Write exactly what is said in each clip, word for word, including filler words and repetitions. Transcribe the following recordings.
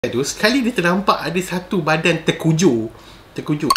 tu sekali dia ternampak ada satu badan terkujur terkujur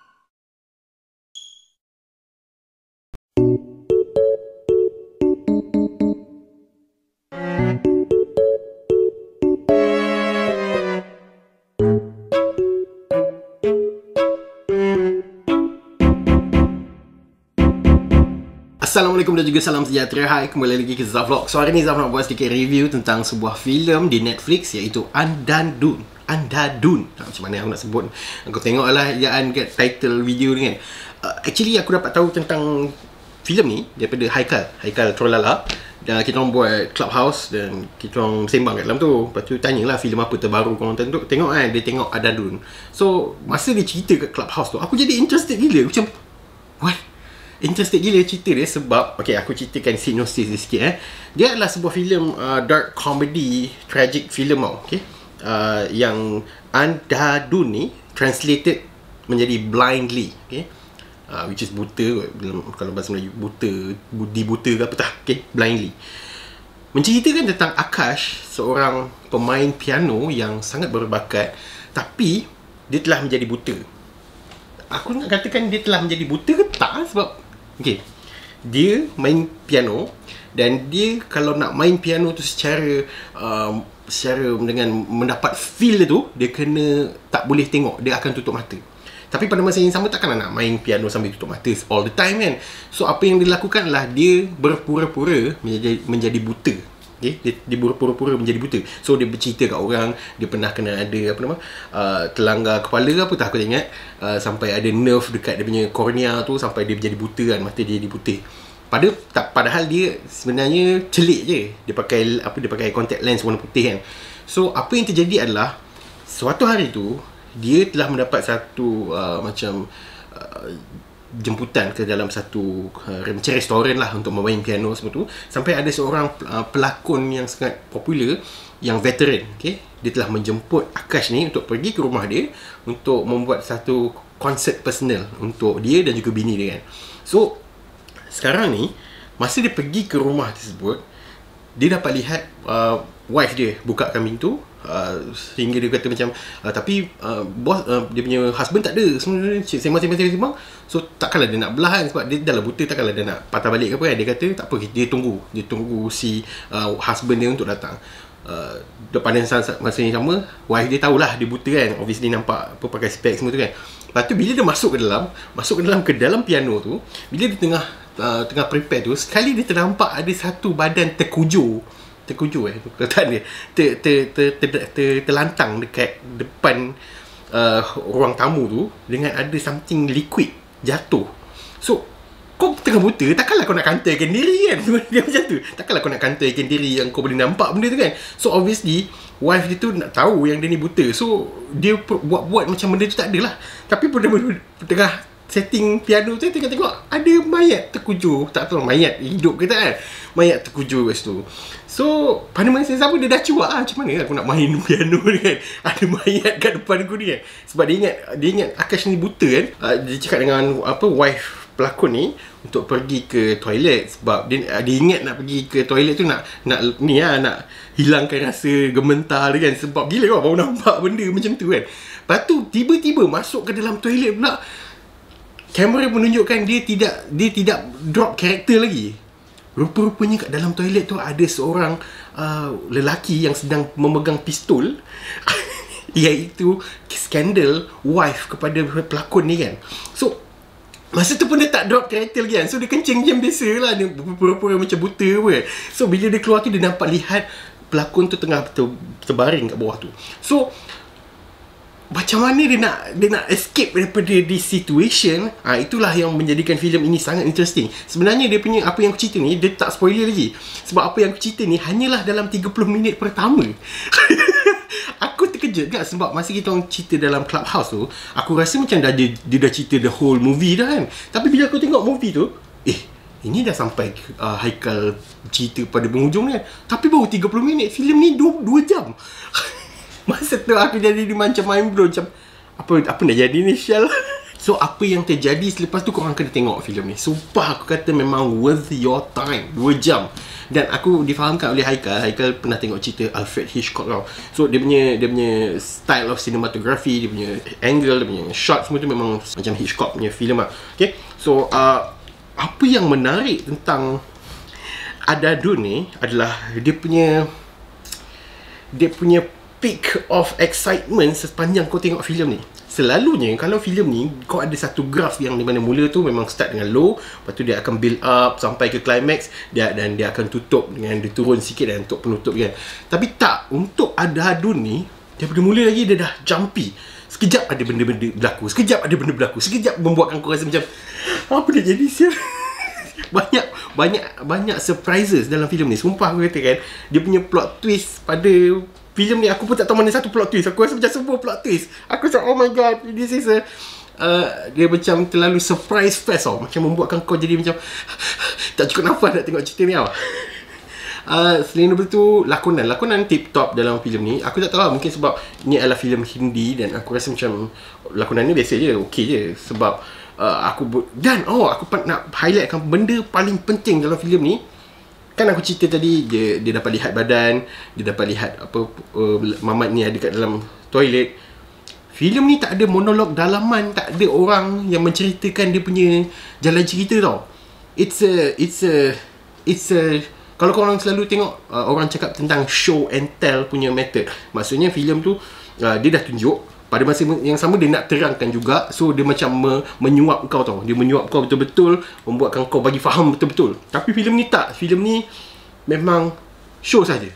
Assalamualaikum dan juga salam sejahtera. Hai, kembali lagi ke Zaf Vlog. So hari ni Zaf nak buat sedikit review tentang sebuah filem di Netflix, iaitu Andhadhun. Andhadhun, nah, macam mana aku nak sebut. Aku tengok lah ejaan kat title video ni kan. uh, Actually aku dapat tahu tentang filem ni daripada Haikal Haikal Trolala. Dan kita orang buat Clubhouse dan kita orang sembang kat dalam tu. Lepas tu tanyalah filem apa terbaru korang tengok. Tengok kan, dia tengok Andhadhun. So masa dia cerita kat Clubhouse tu, aku jadi interested gila. Macam what? Interested gila cerita dia sebab, okay, aku ceritakan sinopsis dia sikit eh. Dia adalah sebuah filem uh, dark comedy, tragic film tau, okay. Uh, yang Andhadhun ni translated menjadi blindly, okay. Uh, which is buta, kalau bahasa Melayu buta, dibuta ke apa tak, okay, blindly. Menceritakan tentang Akash, seorang pemain piano yang sangat berbakat, tapi dia telah menjadi buta. Aku nak katakan dia telah menjadi buta ke tak, sebab okay, dia main piano dan dia kalau nak main piano tu secara um, secara dengan mendapat feel tu, dia kena tak boleh tengok, dia akan tutup mata. Tapi pada masa yang sama takkan nak main piano sambil tutup mata all the time kan. So apa yang dilakukan adalah dia berpura-pura menjadi, menjadi buta. Okay? Dia, dia berpura-pura menjadi buta. So dia bercerita kat orang, dia pernah kena ada apa nama uh, terlanggar kepala ke apa tak aku tak ingat, uh, sampai ada nerve dekat dia punya kornea tu, sampai dia menjadi buta kan, mata dia jadi putih. Pada tak, padahal dia sebenarnya celik je. Dia pakai apa dia pakai contact lens warna putih kan. So apa yang terjadi adalah suatu hari tu dia telah mendapat satu uh, macam uh, jemputan ke dalam satu uh, macam restoran lah untuk memain piano semua tu, sampai ada seorang uh, pelakon yang sangat popular, yang veteran, okay? Dia telah menjemput Akash ni untuk pergi ke rumah dia untuk membuat satu konsert personal untuk dia dan juga bini dia kan. So sekarang ni masa dia pergi ke rumah tersebut, dia dapat lihat uh, wife dia bukakan pintu. Uh, sehingga dia kata macam uh, tapi uh, bos uh, dia punya husband tak ada, sebenarnya sembang-sembang-sembang. So takkanlah dia nak belah kan, sebab dia dah lah buta, takkanlah dia nak patah balik ke apa kan. Dia kata tak apa, dia tunggu dia tunggu si uh, husband dia untuk datang. Uh, pada masa yang sama, wife dia tahulah dia buta kan, obviously nampak apa pakai spek semua tu kan. Lepas tu bila dia masuk ke dalam masuk ke dalam ke dalam piano tu, bila dia tengah uh, tengah prepare tu, sekali dia ternampak ada satu badan terkujur terkujur eh perkataan dia ter, ter, ter, ter, ter, ter, terlantang dekat depan uh, ruang tamu tu dengan ada something liquid jatuh. So kau tengah buta, takkanlah kau nak kantaikan diri kan. Dia macam tu, takkanlah kau nak kantaikan diri yang kau boleh nampak benda tu kan. So obviously wife dia tu nak tahu yang dia ni buta, so dia buat-buat macam benda tu tak ada lah. Tapi pada tengah setting piano tu, tengok-tengok ada mayat terkujur. Tak tahu mayat hidup ke tak kan, mayat terkujur kat situ. So pada masa yang sama dia dah cuak lah, macam mana aku nak main piano ni kan, ada mayat kat depan aku ni kan. Sebab dia ingat Dia ingat Akash ni buta kan. uh, Dia cakap dengan apa wife pelakon ni untuk pergi ke toilet, sebab dia, dia ingat nak pergi ke toilet tu nak nak ni lah, nak hilangkan rasa gementar dia kan. Sebab gila kau baru nampak benda macam tu kan. Lepas tu tiba-tiba masuk ke dalam toilet pula, kamera menunjukkan dia tidak dia tidak drop karakter lagi. Rupa-rupanya kat dalam toilet tu ada seorang uh, lelaki yang sedang memegang pistol iaitu skandal wife kepada pelakon ni kan. So masa tu pun dia tak drop karakter lagi kan. So dia kencing macam biasa lah, dia pura-pura macam buta pun. So bila dia keluar tu, dia nampak lihat pelakon tu tengah ter, terbaring kat bawah tu. So macam mana dia nak dia nak escape daripada this situation. ha, Itulah yang menjadikan filem ini sangat interesting. Sebenarnya dia punya apa yang aku cerita ni, dia tak spoiler lagi. Sebab apa yang aku cerita ni hanyalah dalam tiga puluh minit pertama. Aku terkejut kan, sebab masa kita orang cerita dalam Clubhouse tu, aku rasa macam dah dia, dia dah cerita the whole movie dah kan. Tapi bila aku tengok movie tu, eh ini dah sampai uh, Haikal cerita pada penghujung kan. Tapi baru tiga puluh minit, filem ni dua jam. Masa tu aku jadi macam mind blown, macam apa apa nak jadi ni Syal. So apa yang terjadi selepas tu, korang kena tengok filem ni. Sumpah aku kata memang worth your time. Dua jam. Dan aku difahamkan oleh Haikal. Haikal pernah tengok cerita Alfred Hitchcock tau. So dia punya dia punya style of cinematography, dia punya angle, dia punya shot semua tu memang macam Hitchcock punya filem lah. Okay. So uh, apa yang menarik tentang Andhadhun ni adalah dia punya dia punya peak of excitement sepanjang kau tengok filem ni. Selalunya kalau filem ni kau ada satu graf yang di mana mula tu memang start dengan low, lepas tu dia akan build up sampai ke climax, dia dan dia akan tutup dengan dia turun sikit dan untuk penutup kan. Tapi tak, untuk Andhadhun ni daripada mula lagi dia dah jumpy. Sekejap ada benda-benda berlaku, sekejap ada benda berlaku, sekejap membuatkan kau rasa macam apa dah jadi sial. banyak banyak banyak surprises dalam filem ni. Sumpah aku kata kan, dia punya plot twist pada filem ni aku pun tak tahu mana satu plot twist. Aku rasa macam semua plot twist. Aku macam oh my god, this is a uh, dia macam terlalu surprise fest tau. Macam membuatkan kau jadi macam tak cukup nafas nak tengok cerita ni tau. Uh, selain daripada tu, lakonan Lakonan tip top dalam filem ni. Aku tak tahu lah, mungkin sebab ni adalah filem Hindi dan aku rasa macam lakonan ni biasa je, okey je. Sebab uh, aku dan oh aku nak highlightkan benda paling penting dalam filem ni. Kan aku cerita tadi dia dia dapat lihat badan, dia dapat lihat apa uh, Mamat ni ada kat dalam toilet. Filem ni tak ada monolog dalaman, tak ada orang yang menceritakan dia punya jalan cerita tau. It's a it's a it's a kalau korang selalu tengok uh, orang cakap tentang show and tell punya method. Maksudnya filem tu uh, dia dah tunjuk, pada masa yang sama dia nak terangkan juga. So dia macam me, menyuap kau tau. Dia menyuap kau betul-betul, membuatkan kau bagi faham betul-betul. Tapi filem ni tak. Filem ni memang show saja.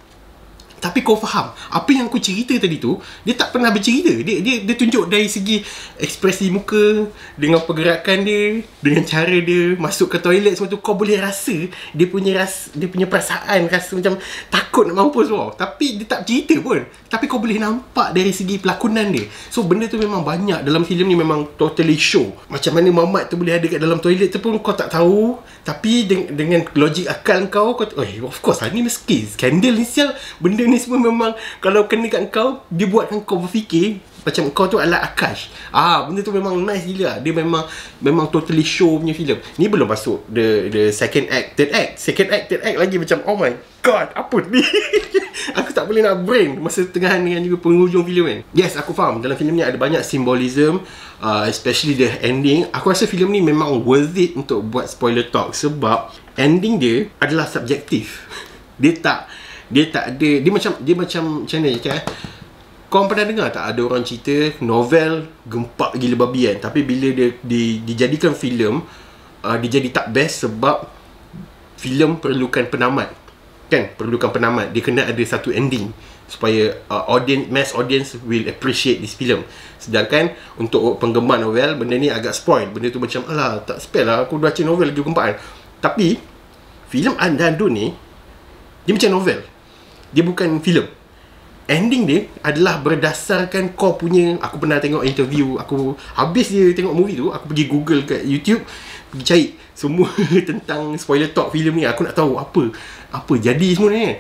Tapi kau faham apa yang aku cerita tadi tu, dia tak pernah bercerita. Dia dia dia tunjuk dari segi ekspresi muka, dengan pergerakan dia, dengan cara dia masuk ke toilet semua tu, kau boleh rasa dia punya ras, dia punya perasaan, rasa macam takut nak mampus tau. Tapi dia tak cerita pun. Tapi kau boleh nampak dari segi pelakonan dia. So benda tu memang banyak dalam filem ni, memang totally show. Macam mana Mamat tu boleh ada kat dalam toilet tu pun kau tak tahu. Tapi dengan, dengan logik akal kau, kau oh, of course lah, ni mesti skandal ni sial. Benda ni semua memang kalau kena kat kau, dia buatkan kau berfikir macam kau tu adalah Akash. Ah, benda tu memang nice gila. Dia memang memang totally show punya filem. Ni belum masuk the the second act, third act. Second act, third act lagi macam oh my god, apa ni? Aku tak boleh nak brain masa tengah dengan juga penghujung filem kan. Yes, aku faham dalam filem ni ada banyak symbolism, uh, especially the ending. Aku rasa filem ni memang worth it untuk buat spoiler talk sebab ending dia adalah subjektif. Dia tak dia tak ada, dia macam dia macam macam mana cakap eh? Kau pernah dengar tak ada orang cerita novel gempak gila babi kan, tapi bila dia di, dijadikan filem, uh, dia jadi tak best sebab filem perlukan penamat. Kan, perlukan penamat. Dia kena ada satu ending supaya uh, audience, mass audience will appreciate this film. Sedangkan untuk penggemar novel, benda ni agak spoil. Benda tu macam alah, tak spoil lah, aku dah baca novel lagi gempak kan. Tapi filem Andhadhun ni dia macam novel, dia bukan filem. Ending dia adalah berdasarkan kau punya. Aku pernah tengok interview, aku habis dia tengok movie tu, aku pergi Google kat YouTube, pergi cari semua tentang spoiler talk filem ni. Aku nak tahu apa apa jadi semua ni.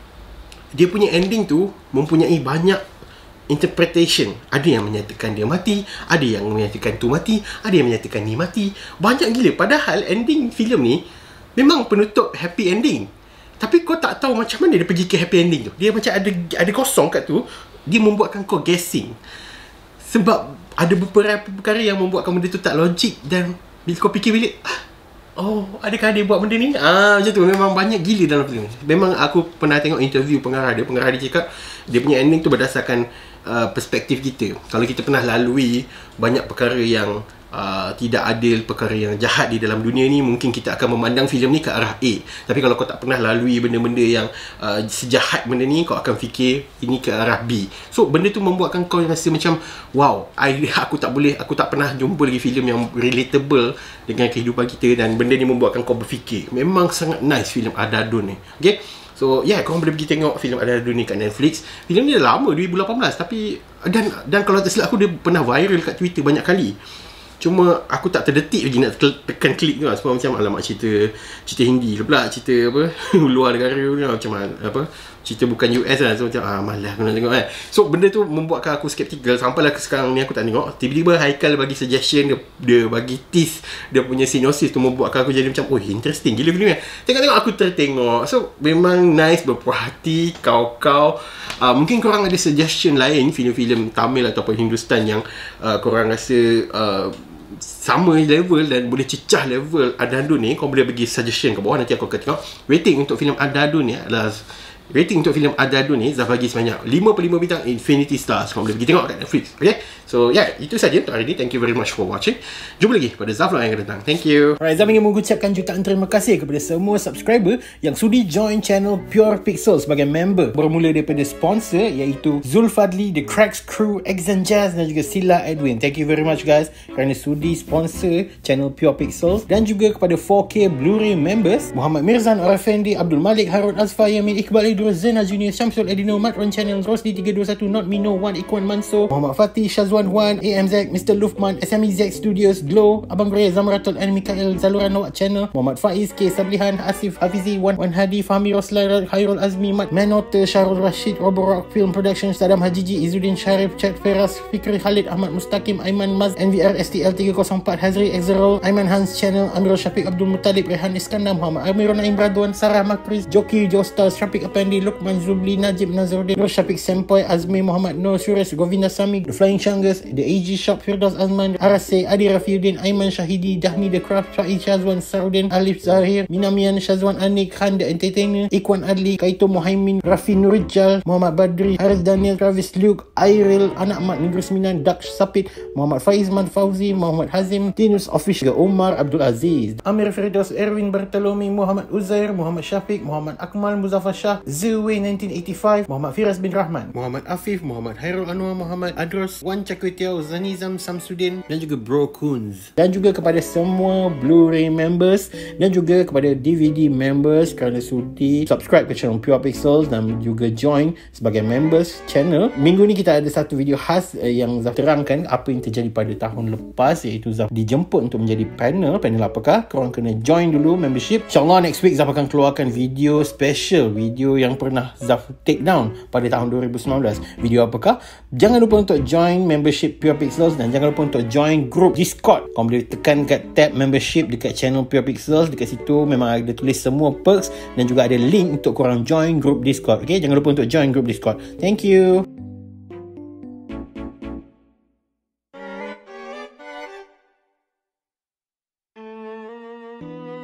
Dia punya ending tu mempunyai banyak interpretation. Ada yang menyatakan dia mati, ada yang menyatakan tu mati, ada yang menyatakan ni mati. Banyak gila. Padahal ending filem ni memang penutup happy ending. Tapi kau tak tahu macam mana dia pergi ke happy ending tu. Dia macam ada ada kosong kat tu. Dia membuatkan kau guessing. Sebab ada beberapa perkara yang membuatkan benda tu tak logik. Dan bila kau fikir balik, oh, adakah dia buat benda ni? Ah, macam tu. Memang banyak gila dalam film. Memang aku pernah tengok interview pengarah dia. Pengarah dia cakap dia punya ending tu berdasarkan uh, perspektif kita. Kalau kita pernah lalui banyak perkara yang Uh, tidak adil, perkara yang jahat di dalam dunia ni, mungkin kita akan memandang filem ni ke arah A. Tapi kalau kau tak pernah lalui benda-benda yang uh, sejahat benda ni, kau akan fikir ini ke arah B. So benda tu membuatkan kau rasa macam wow, I, aku tak boleh, aku tak pernah jumpa lagi filem yang relatable dengan kehidupan kita. Dan benda ni membuatkan kau berfikir. Memang sangat nice filem Andhadhun ni. Okay, so yeah, korang boleh pergi tengok filem Andhadhun ni kat Netflix. Filem ni dah lama, dua ribu lapan belas. Tapi dan dan kalau tak silap aku, dia pernah viral kat Twitter banyak kali. Cuma aku tak terdetik lagi nak tekan klik tu lah. Sebab macam alamak cerita cerita Hindi ke pula, cerita apa luar negara tu lah, macam apa cerita bukan U S lah. So macam ah, malas aku nak tengok kan. So benda tu membuatkan aku skeptical. Sampailah sekarang ni aku tak tengok. Tiba-tiba Haikal bagi suggestion, dia, dia bagi tease dia punya sinopsis tu, membuatkan aku jadi macam, oh interesting gila filem ni. Tengok-tengok aku tertengok. So memang nice, berpuas hati. Kau-kau uh, mungkin korang ada suggestion lain filem-filem Tamil ataupun Hindustan yang uh, korang rasa uh, sama level dan boleh cecah level Andhadhun ni, kau boleh bagi suggestion kat bawah. Nanti aku akan tengok. Rating untuk filem Andhadhun ni adalah Rating untuk filem Andhadhun ni Zaf bagi sebanyak lima puluh lima bintang Infinity Stars. Kau boleh pergi tengok kat Netflix. Okay, so yeah, itu saja untuk hari ni. Thank you very much for watching. Jumpa lagi pada Zaf yang akan datang. Thank you. Alright, Zaf ingin mengucapkan jutaan terima kasih kepada semua subscriber yang sudi join channel Pure Pixel sebagai member. Bermula daripada sponsor iaitu Zulfadli, The Cracks Crew, Exan Jazz dan juga Sila Edwin. Thank you very much guys kerana sudi sponsor channel Pure Pixels. Dan juga kepada four K Blu-ray members Muhammad Mirzan, Orafendi, Abdul Malik, Harun Azfar, Yamin Iqbal, Zena Junior, Syamsul Edino, Matron Channel, Rosdi tiga dua satu, Not Mino, Wan Ikwan Mansur, Muhammad Fatih, Shazwan Wan, A M Z, Mister Lufman, S M E Z Studios, Glow, Abang Raya, Zamratul and Mikael, Zaluran Nawak Channel, Muhammad Faiz, K. Sablihan, Asif Hafizi, Wan Wan Hadi, Fahmi Roslan, Khairul Azmi, Mat Manote, Syarul Rashid, Robo Rock Film Productions, Sadam Hajiji, Izzuddin Sharif, Chat Feras, Fikri Khalid, Ahmad Mustaqim, Aiman Maz, N V R S T L tiga kosong empat, Hazri Exerol, Aiman Hans Channel, Amirul Syafiq Abdul Muttalib, Rehan Iskandar, Muhammad Amirul Naim Radwan, Sarah Makriz, Joki Joestar, Syafiq Apandi, Lukman Zubli, Najib Nazruddin, Nur Syafiq Sempoy, Azmi Muhammad Nur, Suresh Govinda Sami, The Flying Shangas, The A G Shop, Firdaus Azman, Arase, Adi Rafiuddin, Aiman Syahidi, Dahni The Craft, Faiz Shazwan Sarudin, Alif Zahir, Minamian, Shazwan Anik, Khan The Entertainer, Ikwan Adli, Kaito Muhaimin, Rafi Nurijal, Muhammad Badri, Haris Daniel, Travis Luke, Airil, Anak Mat Negeri Sembilan, Daksh Sapit, Muhammad Faizman Fauzi, Muhammad Hazim, Tinus Official, Omar Abdul Aziz, Amir Firdaus, Erwin Bartolome, Muhammad Uzair, Muhammad Syafiq, Muhammad Akmal Muzaffar Shah, Zilway nineteen eighty-five, Muhammad Firas bin Rahman, Muhammad Afif, Muhammad Hairul Anwar, Muhammad Adros, Wan Chakwetiau, Zanizam Samsudin dan juga Bro Kunz. Dan juga kepada semua Blu-ray members dan juga kepada D V D members kerana sudi subscribe ke channel Pure Pixels dan juga join sebagai members channel. Minggu ni kita ada satu video khas eh, yang Zaf terangkan apa yang terjadi pada tahun lepas, iaitu Zaf dijemput untuk menjadi panel. Panel apakah? Korang kena join dulu membership. InsyaAllah next week Zaf akan keluarkan video special, video yang pernah Zaf take down pada tahun dua ribu sembilan belas. Video apakah? Jangan lupa untuk join membership Pure Pixels dan jangan lupa untuk join group Discord. Kau boleh tekan kat tab membership dekat channel Pure Pixels. Dekat situ memang ada tulis semua perks dan juga ada link untuk korang join group Discord. Okay, jangan lupa untuk join group Discord. Thank you. Thank you.